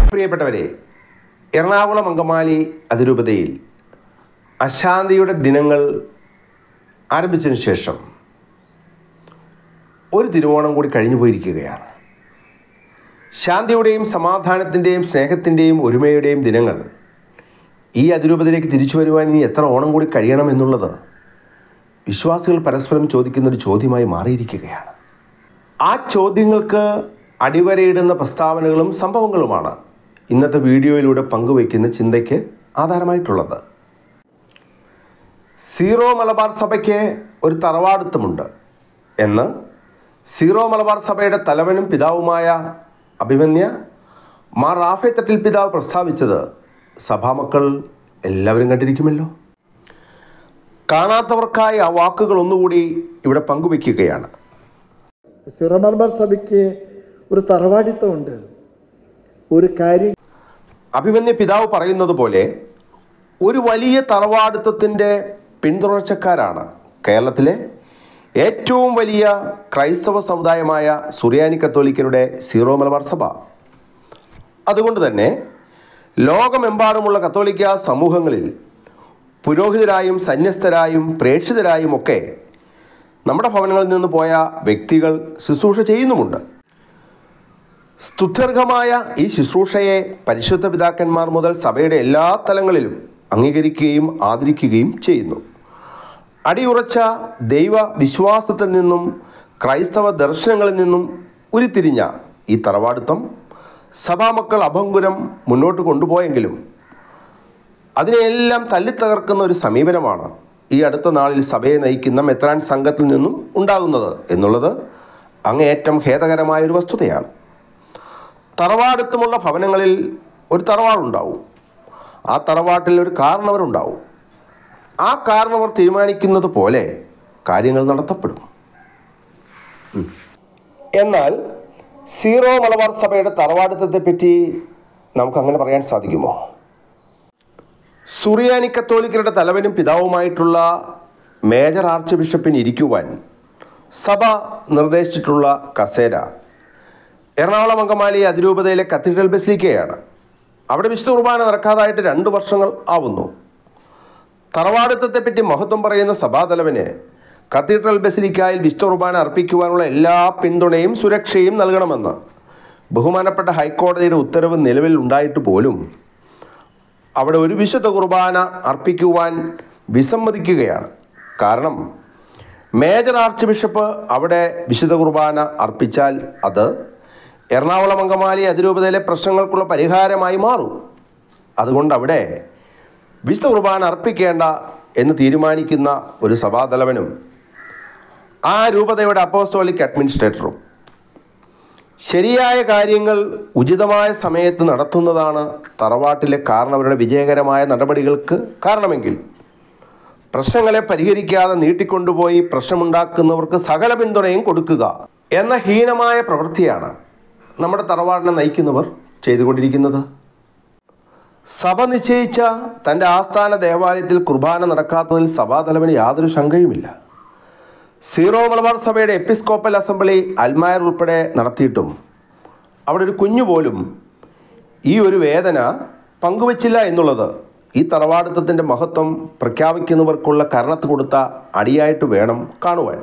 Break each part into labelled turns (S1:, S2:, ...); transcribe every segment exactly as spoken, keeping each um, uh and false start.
S1: പ്രിയപ്പെട്ടവരെ, എറണാകുളം അങ്കമാലി അതിരൂപതയിൽ അശാന്തിയുടെ ദിനങ്ങൾ ആരംഭിച്ചതിന് ശേഷം ഒരു തിരുവോണം കൂടി കഴിഞ്ഞു പോയിരിക്കുകയാണ്. ശാന്തിയുടെയും സമാധാനത്തിൻ്റെയും സ്നേഹത്തിൻ്റെയും ഒരുമയുടെയും ദിനങ്ങൾ ഈ അതിരൂപതയിലേക്ക് തിരിച്ചു വരുവാൻ ഇനി എത്ര ഓണം കൂടി കഴിയണമെന്നുള്ളത് വിശ്വാസികൾ പരസ്പരം ചോദിക്കുന്നൊരു ചോദ്യമായി മാറിയിരിക്കുകയാണ്. ആ ചോദ്യങ്ങൾക്ക് അടിവരയിടുന്ന പ്രസ്താവനകളും സംഭവങ്ങളുമാണ് ഇന്നത്തെ വീഡിയോയിലൂടെ പങ്കുവയ്ക്കുന്ന ചിന്തയ്ക്ക് ആധാരമായിട്ടുള്ളത്. സീറോ മലബാർ സഭയ്ക്ക് ഒരു തറവാടിത്തമുണ്ട് എന്ന് സീറോ മലബാർ സഭയുടെ തലവനും പിതാവുമായ അഭിമന്യ മാർ റാഫേ തട്ടിൽ പിതാവ് പ്രസ്താവിച്ചത് സഭാമക്കൾ എല്ലാവരും കണ്ടിരിക്കുമല്ലോ. കാണാത്തവർക്കായി ആ വാക്കുകൾ ഒന്നുകൂടി ഇവിടെ പങ്കുവയ്ക്കുകയാണ്.
S2: സീറോ മലബാർ സഭയ്ക്ക് ഒരു തറവാടിത്തമുണ്ട്. ഒരു കാര്യം
S1: അഭിമന്യ പിതാവ് പറയുന്നത് പോലെ ഒരു വലിയ തറവാടിത്തത്തിൻ്റെ പിന്തുടർച്ചക്കാരാണ് കേരളത്തിലെ ഏറ്റവും വലിയ ക്രൈസ്തവ സമുദായമായ സുറിയാനി കത്തോലിക്കരുടെ സീറോ മലബാർ സഭ. അതുകൊണ്ട് തന്നെ ലോകമെമ്പാടുമുള്ള കത്തോലിക്ക സമൂഹങ്ങളിൽ പുരോഹിതരായും സന്യസ്തരായും പ്രേക്ഷിതരായും ഒക്കെ നമ്മുടെ ഭവനങ്ങളിൽ നിന്ന് പോയ വ്യക്തികൾ ശുശ്രൂഷ ചെയ്യുന്നുമുണ്ട്. സ്തുത്യർഹമായ ഈ ശുശ്രൂഷയെ പരിശുദ്ധ പിതാക്കന്മാർ മുതൽ സഭയുടെ എല്ലാ തലങ്ങളിലും അംഗീകരിക്കുകയും ആദരിക്കുകയും ചെയ്യുന്നു. അടിയുറച്ച ദൈവ വിശ്വാസത്തിൽ നിന്നും ക്രൈസ്തവ ദർശനങ്ങളിൽ നിന്നും ഉരുത്തിരിഞ്ഞ ഈ തറവാടിത്തം സഭാമക്കൾ അഭംഗുരം മുന്നോട്ട് കൊണ്ടുപോയെങ്കിലും അതിനെയെല്ലാം തല്ലിത്തകർക്കുന്ന ഒരു സമീപനമാണ് ഈ അടുത്ത നാളിൽ സഭയെ നയിക്കുന്ന മെത്രാൻ സംഘത്തിൽ നിന്നും ഉണ്ടാകുന്നത് എന്നുള്ളത് അങ്ങേയറ്റം ഖേദകരമായൊരു വസ്തുതയാണ്. തറവാടിത്തമുള്ള ഭവനങ്ങളിൽ ഒരു തറവാടുണ്ടാവും. ആ തറവാട്ടിൽ ഒരു കാരണവരുണ്ടാവും. ആ കാരണവർ തീരുമാനിക്കുന്നത് പോലെ കാര്യങ്ങൾ നടത്തപ്പെടും. എന്നാൽ സീറോ മലബാർ സഭയുടെ തറവാടിത്തത്തെപ്പറ്റി നമുക്കങ്ങനെ പറയാൻ സാധിക്കുമോ? സുറിയാനി കത്തോലിക്കരുടെ തലവനും പിതാവുമായിട്ടുള്ള മേജർ ആർച്ച് ബിഷപ്പിന് ഇരിക്കുവാൻ സഭ നിർദ്ദേശിച്ചിട്ടുള്ള കസേര എറണാകുളം അങ്കമാലി അതിരൂപതയിലെ കത്തീഡ്രൽ ബസിലിക്കയാണ്. അവിടെ വിശുദ്ധ കുർബാന നടക്കാതായിട്ട് രണ്ട് വർഷങ്ങൾ ആവുന്നു. തറവാടിത്തത്തെപ്പറ്റി മഹത്വം പറയുന്ന സഭാതലവന് കത്തീഡ്രൽ ബസിലിക്കായിൽ വിശുദ്ധ കുർബാന അർപ്പിക്കുവാനുള്ള എല്ലാ പിന്തുണയും സുരക്ഷയും നൽകണമെന്ന് ബഹുമാനപ്പെട്ട ഹൈക്കോടതിയുടെ ഉത്തരവ് നിലവിൽ ഉണ്ടായിട്ട് പോലും അവിടെ ഒരു വിശുദ്ധ കുർബാന അർപ്പിക്കുവാൻ വിസമ്മതിക്കുകയാണ്. കാരണം മേജർ ആർച്ച് ബിഷപ്പ് അവിടെ വിശുദ്ധ കുർബാന അർപ്പിച്ചാൽ അത് എറണാകുളം അങ്കമാലി അതിരൂപതയിലെ പ്രശ്നങ്ങൾക്കുള്ള പരിഹാരമായി മാറും. അതുകൊണ്ട് അവിടെ വിശുദ്ധ കുർബാന അർപ്പിക്കേണ്ട എന്ന് തീരുമാനിക്കുന്ന ഒരു സഭാതലവനും ആ രൂപതയുടെ അപ്പോസ്തോലിക് അഡ്മിനിസ്ട്രേറ്ററും ശരിയായ കാര്യങ്ങൾ ഉചിതമായ സമയത്ത് നടത്തുന്നതാണ് തറവാട്ടിലെ കാരണവരുടെ വിജയകരമായ നടപടികൾക്ക് കാരണമെങ്കിൽ പ്രശ്നങ്ങളെ പരിഹരിക്കാതെ നീട്ടിക്കൊണ്ടുപോയി പ്രശ്നമുണ്ടാക്കുന്നവർക്ക് സകല പിന്തുണയും കൊടുക്കുക എന്ന ഹീനമായ പ്രവൃത്തിയാണ് നമ്മുടെ തറവാടിനെ നയിക്കുന്നവർ ചെയ്തുകൊണ്ടിരിക്കുന്നത്. സഭ നിശ്ചയിച്ച തൻ്റെ ആസ്ഥാന ദേവാലയത്തിൽ കുർബാന നടക്കാത്തതിൽ സഭാതലവന് യാതൊരു ശങ്കയുമില്ല. സീറോ മലബാർ സഭയുടെ എപ്പിസ്കോപ്പൽ അസംബ്ലി അൽമായർ ഉൾപ്പെടെ നടത്തിയിട്ടും അവിടെ ഒരു കുഞ്ഞു പോലും ഈ ഒരു വേദന പങ്കുവച്ചില്ല എന്നുള്ളത് ഈ തറവാടിത്തത്തിൻ്റെ മഹത്വം പ്രഖ്യാപിക്കുന്നവർക്കുള്ള കരണത്ത് കൊടുത്ത അടിയായിട്ട് വേണം കാണുവാൻ.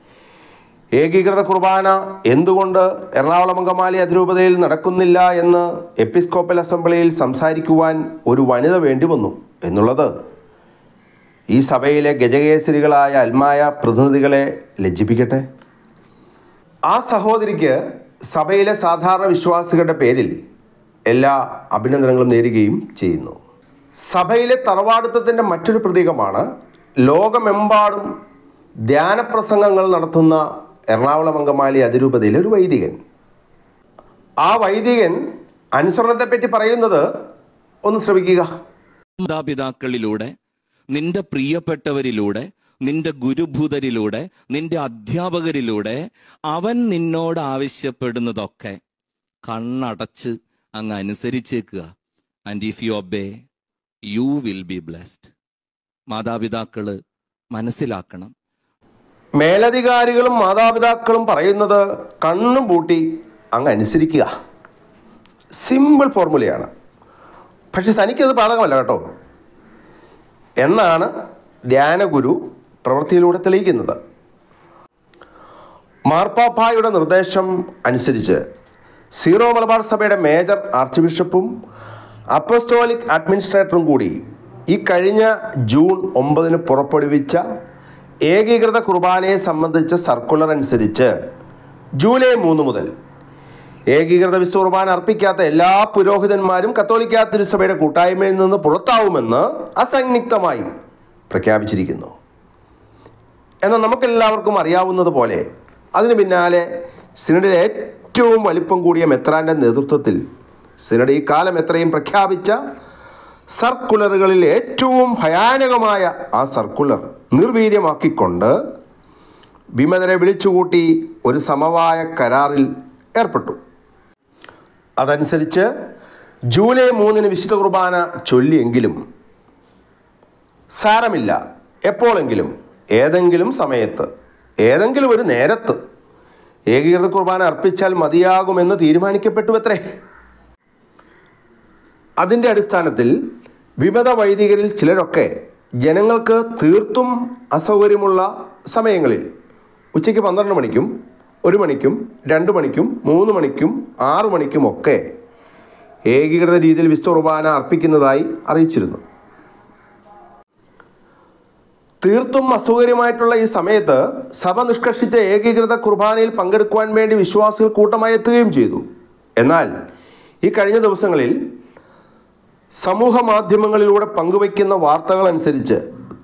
S1: ഏകീകൃത കുർബാന എന്തുകൊണ്ട് എറണാകുളം അങ്കമാലി അതിരൂപതയിൽ നടക്കുന്നില്ല എന്ന് എപ്പിസ്കോപ്പൽ അസംബ്ലിയിൽ സംസാരിക്കുവാൻ ഒരു വനിത വേണ്ടി വന്നു എന്നുള്ളത് ഈ സഭയിലെ ഗജകേസരികളായ അൽമായ പ്രതിനിധികളെ ലജ്ജിപ്പിക്കട്ടെ. ആ സഹോദരിക്ക് സഭയിലെ സാധാരണ വിശ്വാസികളുടെ പേരിൽ എല്ലാ അഭിനന്ദനങ്ങളും നേരുകയും ചെയ്യുന്നു. സഭയിലെ തറവാടിത്തത്തിൻ്റെ മറ്റൊരു പ്രതീകമാണ് ലോകമെമ്പാടും ധ്യാനപ്രസംഗങ്ങൾ നടത്തുന്ന എറണാകുളം അങ്കമാലി അതിരൂപതയിലെ ഒരു വൈദികൻ. ആ വൈദികൻ അനുസരണത്തെപ്പറ്റി പറയുന്നത് ഒന്ന് ശ്രമിക്കുക.
S3: മാതാപിതാക്കളിലൂടെ, നിന്റെ പ്രിയപ്പെട്ടവരിലൂടെ, നിന്റെ ഗുരുഭൂതരിലൂടെ, നിന്റെ അധ്യാപകരിലൂടെ അവൻ നിന്നോട് ആവശ്യപ്പെടുന്നതൊക്കെ കണ്ണടച്ച് അങ്ങ് അനുസരിച്ചേക്കുക. And if you obey you will be blessed. മാതാപിതാക്കള് മനസ്സിലാക്കണം,
S1: മേലധികാരികളും മാതാപിതാക്കളും പറയുന്നത് കണ്ണും പൂട്ടി അങ്ങ് അനുസരിക്കുക. സിമ്പിൾ ഫോർമുലയാണ്. പക്ഷെ തനിക്കത് ബാധകമല്ല കേട്ടോ എന്നാണ് ധ്യാനഗുരു പ്രവൃത്തിയിലൂടെ തെളിയിക്കുന്നത്. മാർപ്പാപ്പായുടെ നിർദ്ദേശം അനുസരിച്ച് സീറോ മലബാർ സഭയുടെ മേജർ ആർച്ച് ബിഷപ്പും അപ്പസ്തോലിക് അഡ്മിനിസ്ട്രേറ്ററും കൂടി ഈ കഴിഞ്ഞ ജൂൺ ഒമ്പതിന് പുറപ്പെടുവിച്ച ഏകീകൃത കുർബാനയെ സംബന്ധിച്ച സർക്കുലർ അനുസരിച്ച് ജൂലൈ മൂന്ന് മുതൽ ഏകീകൃത വിശുദ്ധ കുർബാന അർപ്പിക്കാത്ത എല്ലാ പുരോഹിതന്മാരും കത്തോലിക്കാ തിരുസഭയുടെ കൂട്ടായ്മയിൽ നിന്ന് പുറത്താവുമെന്ന് അസംയുക്തമായി പ്രഖ്യാപിച്ചിരിക്കുന്നു. എന്നാൽ നമുക്കെല്ലാവർക്കും അറിയാവുന്നത് പോലെ അതിന് പിന്നാലെ സിനഡിലെ ഏറ്റവും വലിപ്പം കൂടിയ മെത്രാൻ്റെ നേതൃത്വത്തിൽ സിനഡ് ഈ കാലം എത്രയും പ്രഖ്യാപിച്ച സർക്കുലറുകളിൽ ഏറ്റവും ഭയാനകമായ ആ സർക്കുലർ നിർവീര്യമാക്കിക്കൊണ്ട് വിമതരെ വിളിച്ചുകൂട്ടി ഒരു സമവായ കരാറിൽ ഏർപ്പെട്ടു. അതനുസരിച്ച് ജൂലൈ മൂന്നിന് വിശുദ്ധ കുർബാന ചൊല്ലിയെങ്കിലും സാരമില്ല, എപ്പോഴെങ്കിലും ഏതെങ്കിലും സമയത്ത് ഏതെങ്കിലും ഒരു നേരത്ത് ഏകീകൃത കുർബാന അർപ്പിച്ചാൽ മതിയാകുമെന്ന് തീരുമാനിക്കപ്പെട്ടുവത്രേ. അതിൻ്റെ അടിസ്ഥാനത്തിൽ വിമത വൈദികരിൽ ചിലരൊക്കെ ജനങ്ങൾക്ക് തീർത്തും അസൗകര്യമുള്ള സമയങ്ങളിൽ ഉച്ചയ്ക്ക് പന്ത്രണ്ട് മണിക്കും ഒരു മണിക്കും രണ്ട് മണിക്കും മൂന്ന് മണിക്കും ആറു മണിക്കും ഒക്കെ ഏകീകൃത രീതിയിൽ വിശുദ്ധ കുർബാന അർപ്പിക്കുന്നതായി അറിയിച്ചിരുന്നു. തീർത്തും അസൗകര്യമായിട്ടുള്ള ഈ സമയത്ത് സഭ നിഷ്കർഷിച്ച ഏകീകൃത കുർബാനയിൽ പങ്കെടുക്കുവാൻ വേണ്ടി വിശ്വാസികൾ കൂട്ടമായി എത്തുകയും ചെയ്തു. എന്നാൽ ഈ കഴിഞ്ഞ ദിവസങ്ങളിൽ സമൂഹ മാധ്യമങ്ങളിലൂടെ പങ്കുവയ്ക്കുന്ന വാർത്തകൾ അനുസരിച്ച്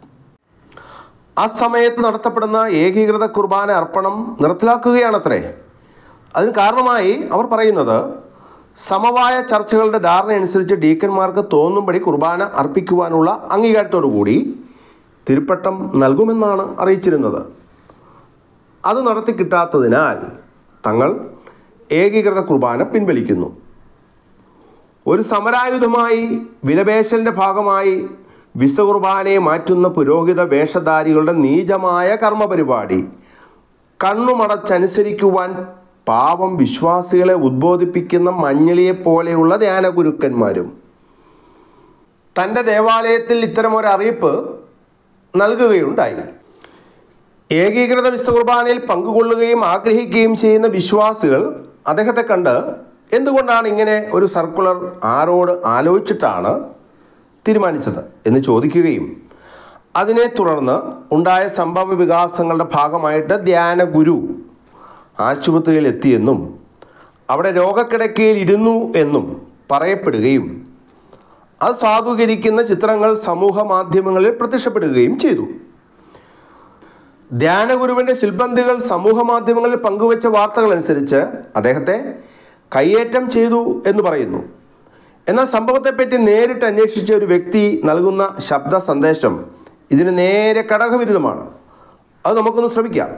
S1: ആ സമയത്ത് നടത്തപ്പെടുന്ന ഏകീകൃത കുർബാന അർപ്പണം നിർത്തലാക്കുകയാണത്രേ. അതിന് കാരണമായി അവർ പറയുന്നത് സമവായ ചർച്ചകളുടെ ധാരണ അനുസരിച്ച് ഡീക്കന്മാർക്ക് തോന്നുംപടി കുർബാന അർപ്പിക്കുവാനുള്ള അംഗീകാരത്തോടു കൂടി തിരുപ്പട്ടം നൽകുമെന്നാണ് അറിയിച്ചിരുന്നത്. അത് നടത്തി കിട്ടാത്തതിനാൽ തങ്ങൾ ഏകീകൃത കുർബാന പിൻവലിക്കുന്നു. ഒരു സമരായുധമായി വിലപേശലിൻ്റെ ഭാഗമായി വിശുദ്ധ കുർബാനയെ മാറ്റുന്ന പുരോഹിത വേഷധാരികളുടെ നീചമായ കർമ്മപരിപാടി കണ്ണുമടച്ചനുസരിക്കുവാൻ പാവം വിശ്വാസികളെ ഉദ്ബോധിപ്പിക്കുന്ന മഞ്ഞളിയെ പോലെയുള്ള ധ്യാനഗുരുക്കന്മാരും തൻ്റെ ദേവാലയത്തിൽ ഇത്തരമൊരു അറിയിപ്പ് നൽകുകയുണ്ടായി. ഏകീകൃത വിശുദ്ധ കുർബാനയിൽ പങ്കുകൊള്ളുകയും ആഗ്രഹിക്കുകയും ചെയ്യുന്ന വിശ്വാസികൾ അദ്ദേഹത്തെ കണ്ട് എന്തുകൊണ്ടാണ് ഇങ്ങനെ ഒരു സർക്കുലർ ആരോട് ആലോചിച്ചിട്ടാണ് തീരുമാനിച്ചത് എന്ന് ചോദിക്കുകയും അതിനെ തുടർന്ന് ഉണ്ടായ സംഭവ വികാസങ്ങളുടെ ഭാഗമായിട്ട് ധ്യാനഗുരു ആശുപത്രിയിൽ എത്തിയെന്നും അവിടെ രോഗക്കിടക്കയിൽ ഇരുന്നു എന്നും പറയപ്പെടുകയും അത് സാധൂകരിക്കുന്ന ചിത്രങ്ങൾ സമൂഹ മാധ്യമങ്ങളിൽ പ്രത്യക്ഷപ്പെടുകയും ചെയ്തു. ധ്യാനഗുരുവിൻ്റെ ശിൽബന്ധികൾ സമൂഹ മാധ്യമങ്ങളിൽ പങ്കുവച്ച വാർത്തകൾ അനുസരിച്ച് അദ്ദേഹത്തെ കയ്യേറ്റം ചെയ്തു എന്ന് പറയുന്നു. എന്നാൽ സംഭവത്തെപ്പറ്റി നേരിട്ട് അന്വേഷിച്ച ഒരു വ്യക്തി നൽകുന്ന ശബ്ദ സന്ദേശം ഇതിന് നേരെ കടകവിരുദ്ധമാണ്. അത് നമുക്കൊന്ന് ശ്രമിക്കാം.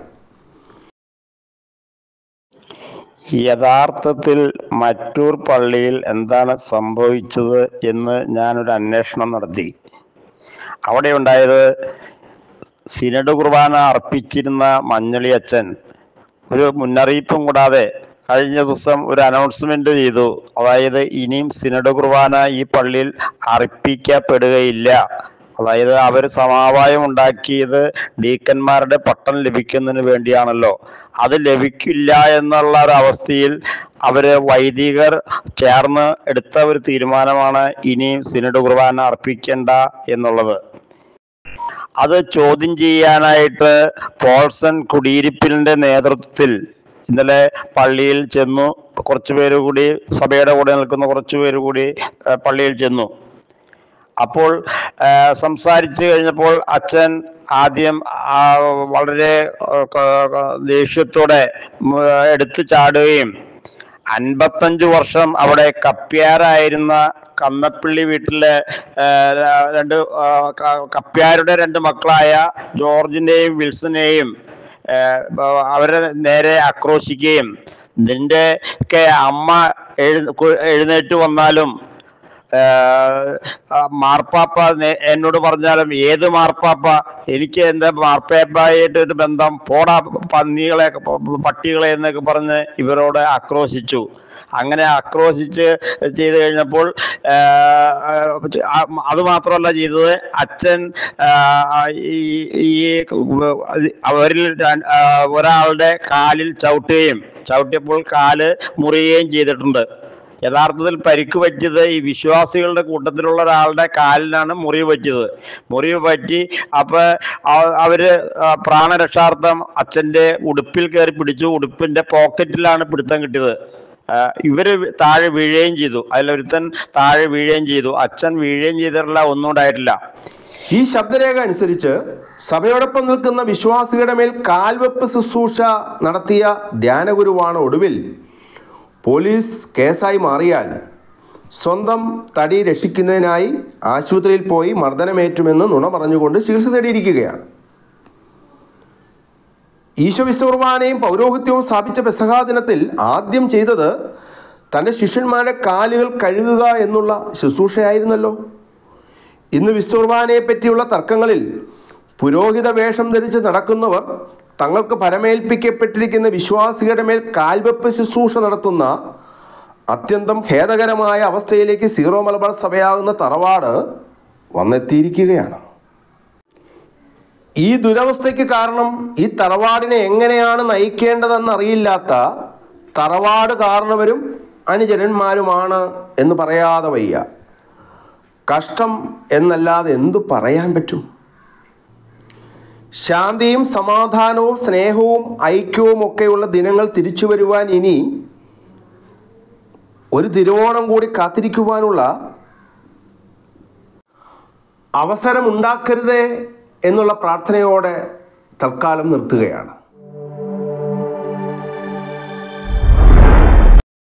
S4: യഥാർത്ഥത്തിൽ മറ്റൂർ പള്ളിയിൽ എന്താണ് സംഭവിച്ചത് എന്ന് ഞാനൊരു അന്വേഷണം നടത്തി. അവിടെ ഉണ്ടായത് സിനഡ് കുർബാന അർപ്പിച്ചിരുന്ന മഞ്ഞളി അച്ഛൻ ഒരു മുന്നറിയിപ്പും കൂടാതെ കഴിഞ്ഞ ദിവസം ഒരു അനൗൺസ്മെന്റ് ചെയ്തു. അതായത് ഇനിയും സിനഡ് കുർബാന ഈ പള്ളിയിൽ അർപ്പിക്കപ്പെടുകയില്ല. അതായത് അവർ സമാവായം ഉണ്ടാക്കിയത് ഡീക്കന്മാരുടെ പട്ടം ലഭിക്കുന്നതിന് വേണ്ടിയാണല്ലോ. അത് ലഭിക്കില്ല എന്നുള്ള ഒരു അവസ്ഥയിൽ അവര് വൈദികർ ചേർന്ന് എടുത്ത ഒരു തീരുമാനമാണ് ഇനിയും സിനഡ് കുർബാന അർപ്പിക്കേണ്ട എന്നുള്ളത്. അത് ചോദ്യം ചെയ്യാനായിട്ട് പോൾസൺ കുടിയിരിപ്പിലിന്റെ നേതൃത്വത്തിൽ ഇന്നലെ പള്ളിയിൽ ചെന്നു. കുറച്ചു പേര് കൂടി സഭയുടെ കൂടെ നിൽക്കുന്ന കുറച്ചു പേര് കൂടി പള്ളിയിൽ ചെന്നു. അപ്പോൾ സംസാരിച്ചു കഴിഞ്ഞപ്പോൾ അച്ഛൻ ആദ്യം വളരെ ദേഷ്യത്തോടെ എടുത്തു ചാടുകയും അൻപത്തഞ്ചു വർഷം അവിടെ കപ്പ്യാരായിരുന്ന കന്നപ്പള്ളി വീട്ടിലെ രണ്ട് കപ്പ്യാരുടെ രണ്ട് മക്കളായ ജോർജിനെയും വിൽസനെയും അവരെ നേരെ ആക്രോശിക്കുകയും നിന്റെ ഒക്കെ അമ്മ എഴു എഴുന്നേറ്റ് വന്നാലും മാർപ്പാപ്പ എന്നോട് പറഞ്ഞാലും ഏത് മാർപ്പാപ്പ, എനിക്ക് എന്താ മാർപ്പാപ്പയായിട്ട് ഒരു ബന്ധം, പോടാ പന്നികളെ പട്ടികളെ എന്നൊക്കെ പറഞ്ഞ് ഇവരോട് ആക്രോശിച്ചു. അങ്ങനെ ആക്രോശിച്ച് ചെയ്ത് കഴിഞ്ഞപ്പോൾ അത് മാത്രമല്ല ചെയ്തത്, അച്ഛൻ ഈ അവരിൽ ഒരാളുടെ കാലിൽ ചവിട്ടുകയും ചവിട്ടിയപ്പോൾ കാല് മുറിയുകയും ചെയ്തിട്ടുണ്ട്. യഥാർത്ഥത്തിൽ പരിക്ക് പറ്റിയത് ഈ വിശ്വാസികളുടെ കൂട്ടത്തിലുള്ള ഒരാളുടെ കാലിലാണ് മുറിവ് പറ്റിയത്. മുറിവ് പറ്റി അപ്പൊ അവര് പ്രാണരക്ഷാർത്ഥം അച്ഛന്റെ ഉടുപ്പിൽ കയറി പിടിച്ചു. ഉടുപ്പിന്റെ പോക്കറ്റിലാണ് പിടുത്തം കിട്ടിയത്. ഇവര് താഴെ വീഴുകയും ചെയ്തു. അതിലൊരുത്തൻ താഴെ വീഴുകയും ചെയ്തു. അച്ഛൻ വീഴുകയും ചെയ്തിട്ടില്ല, ഒന്നും ഉണ്ടായിട്ടില്ല.
S1: ഈ ശബ്ദരേഖ അനുസരിച്ച് സഭയോടൊപ്പം നിൽക്കുന്ന വിശ്വാസികളുടെ മേൽ കാൽവെപ്പ് ശുശ്രൂഷ നടത്തിയ ധ്യാനഗുരുവാണ് ഒടുവിൽ പോലീസ് കേസായി മാറിയാൽ സ്വന്തം തടി രക്ഷിക്കുന്നതിനായി ആശുപത്രിയിൽ പോയി മർദ്ദനമേറ്റുമെന്ന് നുണ പറഞ്ഞുകൊണ്ട് ചികിത്സ തേടിയിരിക്കുകയാണ്. ഈശോ വിശുദ്ധ കുർബാനയും പൗരോഹിത്യവും സ്ഥാപിച്ച പെസഹാ ദിനത്തിൽ ആദ്യം ചെയ്തത് തൻ്റെ ശിഷ്യന്മാരുടെ കാലുകൾ കഴുകുക എന്നുള്ള ശുശ്രൂഷയായിരുന്നല്ലോ. ഇന്ന് വിശുദ്ധ കുർബാനയെ പറ്റിയുള്ള തർക്കങ്ങളിൽ പുരോഹിത വേഷം ധരിച്ച് നടക്കുന്നവർ തങ്ങൾക്ക് പരമേൽപ്പിക്കപ്പെട്ടിരിക്കുന്ന വിശ്വാസികളുടെ മേൽ കാൽവെപ്പ് ശുശ്രൂഷ നടത്തുന്ന അത്യന്തം ഖേദകരമായ അവസ്ഥയിലേക്ക് സീറോ മലബാർ സഭയാകുന്ന തറവാട് വന്നെത്തിയിരിക്കുകയാണ്. ഈ ദുരവസ്ഥയ്ക്ക് കാരണം ഈ തറവാടിനെ എങ്ങനെയാണ് നയിക്കേണ്ടതെന്നറിയില്ലാത്ത തറവാട് കാരണവരും അനുചരന്മാരുമാണ് എന്ന് പറയാതെ വയ്യ. കഷ്ടം എന്നല്ലാതെ എന്തു പറയാൻ പറ്റും? ശാന്തിയും സമാധാനവും സ്നേഹവും ഐക്യവും ഒക്കെയുള്ള ദിനങ്ങൾ തിരിച്ചു വരുവാൻ ഇനി ഒരു തിരുവോണം കൂടി കാത്തിരിക്കുവാനുള്ള അവസരമുണ്ടാക്കരുതേ എന്നുള്ള പ്രാർത്ഥനയോടെ തൽക്കാലം നിർത്തുകയാണ്.